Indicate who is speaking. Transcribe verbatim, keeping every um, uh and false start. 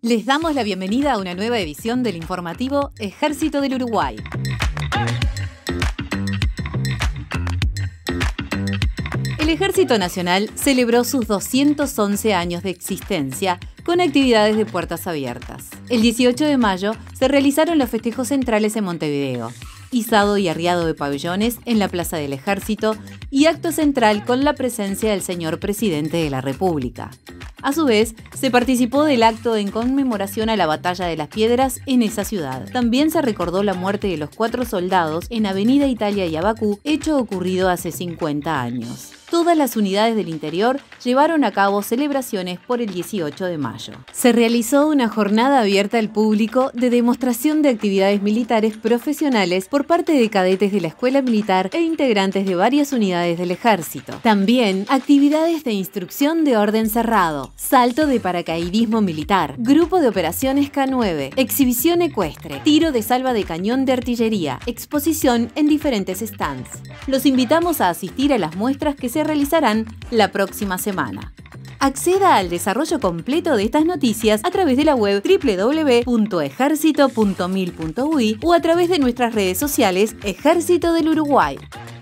Speaker 1: Les damos la bienvenida a una nueva edición del informativo Ejército del Uruguay. El Ejército Nacional celebró sus doscientos once años de existencia con actividades de puertas abiertas. El dieciocho de mayo se realizaron los festejos centrales en Montevideo, izado y arriado de pabellones en la Plaza del Ejército y acto central con la presencia del señor Presidente de la República. A su vez, se participó del acto en conmemoración a la Batalla de las Piedras en esa ciudad. También se recordó la muerte de los cuatro soldados en Avenida Italia y Abacú, hecho ocurrido hace cincuenta años. Todas las unidades del interior llevaron a cabo celebraciones por el dieciocho de mayo. Se realizó una jornada abierta al público de demostración de actividades militares profesionales por parte de cadetes de la Escuela Militar e integrantes de varias unidades del Ejército. También actividades de instrucción de orden cerrado, salto de paracaidismo militar, grupo de operaciones K nueve, exhibición ecuestre, tiro de salva de cañón de artillería, exposición en diferentes stands. Los invitamos a asistir a las muestras que se realizarán la próxima semana. Acceda al desarrollo completo de estas noticias a través de la web doble u doble u doble u punto ejército punto mil punto u i o a través de nuestras redes sociales Ejército del Uruguay.